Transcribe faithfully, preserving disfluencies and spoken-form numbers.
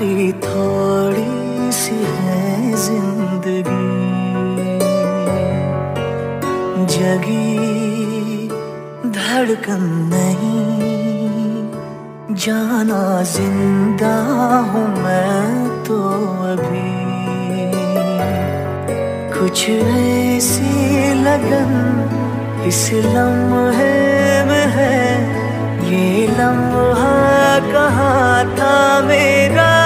बाकी थोड़ी सी है जिंदगी, जगी धड़कन नहीं, जाना जिंदा हूँ मैं तो अभी। कुछ ऐसी लगन इस लम्हे में है, ये लम्हा कहाँ था मेरा।